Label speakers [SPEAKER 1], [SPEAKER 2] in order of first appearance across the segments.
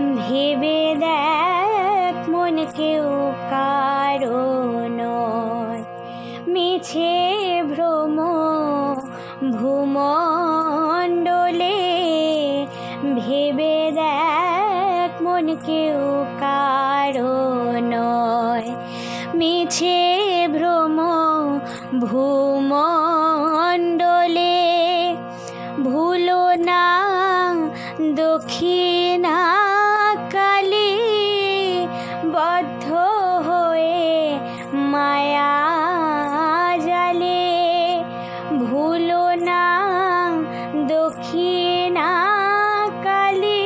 [SPEAKER 1] ভেবে দেখ মন কেউ কারো নয়, মিছে ভ্রম ভূমণ্ডলে। ভেবে দেখ মন কেউ কারো নয়, মিছে ভ্রম ভূমণ্ডলে। ভুলো না দক্ষিণা কালী, বদ্ধ হয়ে মায়া জালে। ভুলো না দক্ষিণা কালী,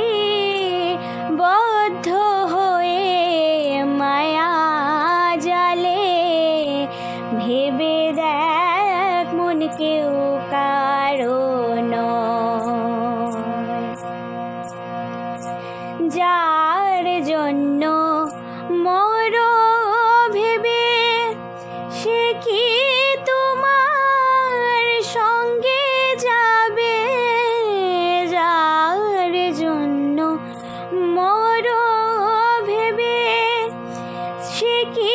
[SPEAKER 1] বদ্ধ হয়ে মায়া জালে। ভেবে দেখ মন কেউ কারো নয়, যার জন্য মরো ভেবে সে কি তোমার সঙ্গে যাবে। যার জন্য মরো ভেবে সে কি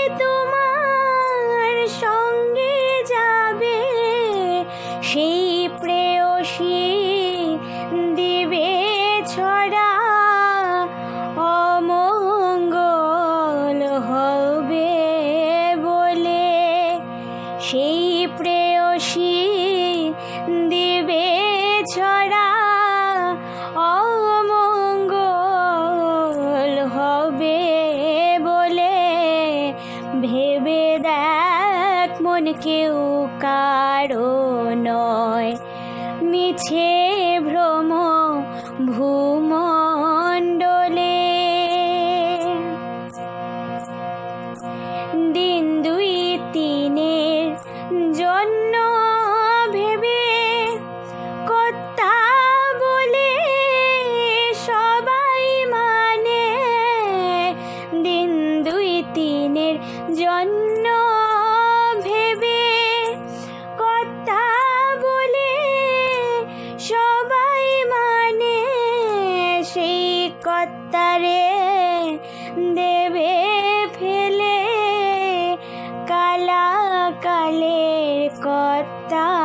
[SPEAKER 1] তোমার সঙ্গে যাবে। সেই প্রেয়সী দিবে ছড়া, অমঙ্গল হবে বলে। সেই প্রেয়সী দিবে ছড়া, অমঙ্গল হবে বলে। ভেবে দেখ মন কেউ কারো নয়, মিছে ভ্রম ভূমণ্ডলে। দিন দুই তিনের জন্য ভেবে কর্তা বলে সবাই মানে। দিন দুই তিনের জন্য ভেবে কর্তা বলে সবাই মানে। সেই কর্তারে দেবে ফেলে কালা কালের কর্তা